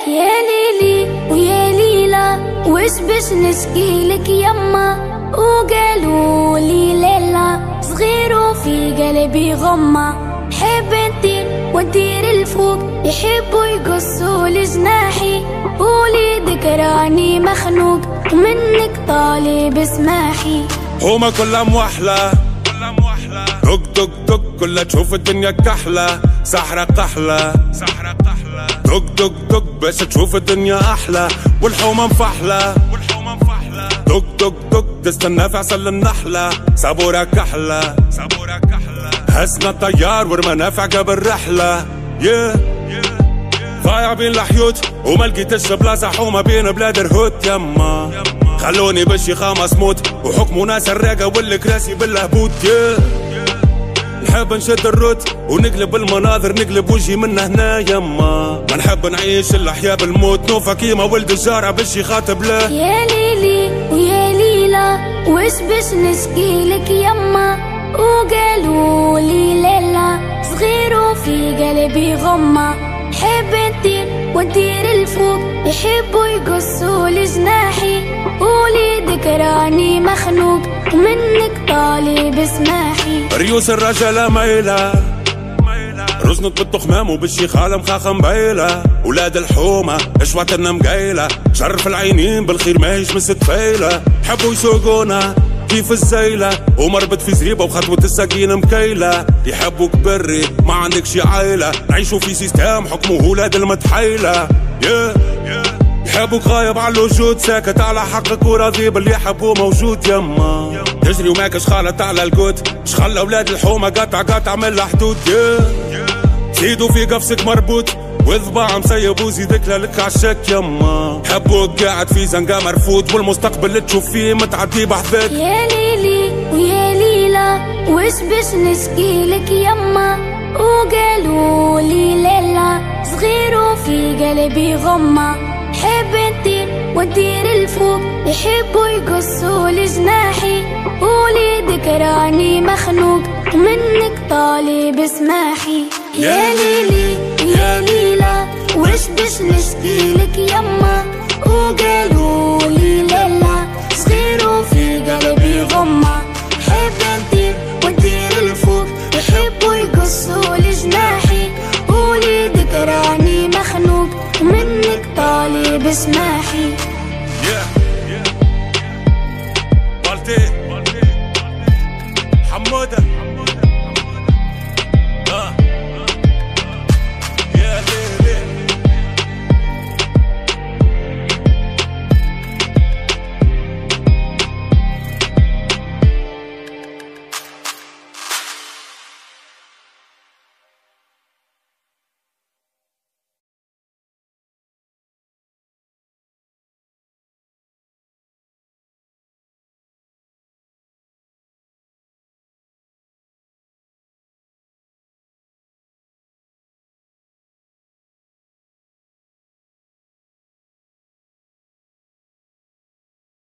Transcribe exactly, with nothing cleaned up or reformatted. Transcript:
يا ليلي ويا ليلى وش باش نشكيلك يما، وقالوا لي ليلى صغير وفي قلبي غمة، حب ندير وندير الفوق يحبوا يقصوا لجناحي، وليدك راني مخنوق ومنك طالب اسماحي. هما كلها موحلة دق دق دق كلها تشوف الدنيا كحلة، سحرة قحلة دق دق دق باش تشوف الدنيا أحلى، والحومة مفحلة دق دق دق تستنى في عسل النحلة، صبورة كحلة هزنا الطيار ورمانا في عقب الرحلة. yeah. ضايع بين الحيوت وما لقيتش بلاصة حومة بين بلاد رهوت يما، خلوني بالشيخة مسموت وحكموا ناس الراقة والكراسي بالهبوط. yeah. نحب نشد الروت ونقلب المناظر نقلب وجهي من هنا يما، ما نحب نعيش الأحياء بالموت، نوفا كيما ولد الجارة باش يخاطب له. يا ليلي ويا ليلى وش باش نشكيلك يما، وقالوا لي ليلى صغير وفي قلبي غمة، حب ندير وندير الفوق يحبوا يقصوا لجناحي، وليدك راني مخنوق ومنك طالب اسماحي. ريوس الرجالة مايلة رزنت بالتخمام وبالشيخالة مخاخة مبيلة، ولاد الحومة اشواتنا مقايلة، شرف العينين بالخير ماهيش من ست فايلة، حبوا يسوقونا كيف الزيلة ومربط في زريبة وخطوة الساقين مكيلة، يحبوك بري ما عندكش عايلة، نعيشوا في سيستم حكمه ولاد المتحيلة. yeah. يحبوك غايب على الوجود ساكت على حقك وراضي باللي يحبوه موجود يما، تجري وماكش خالط على القوت شخلى ولاد الحومة قطع قطع من الحدود. yeah. زيدوا في قفصك مربوط وضباع مسيب وزيدك لك عالشك يما، حبوك قاعد في زنقة مرفوض والمستقبل اللي تشوف فيه متعدي بحذاك. يا ليلي ويا ليلى وش باش نشكيلك يما، وقالوا لي ليلى صغير وفي قلبي غمة، حب ندير وندير الفوق يحبوا يقصوا لجناحي، وليدك راني مخنوق ومنك طالب اسماحي. يا ليلي يا ليلى وش باش نشكيلك يما، وقالوا لي ليلى صغير وفي قلبي غمة، حب ندير وندير الفوق يحبوا يقصوا لجناحي، وليدك راني مخنوق ومنك طالب اسماحي. بالتي حمودة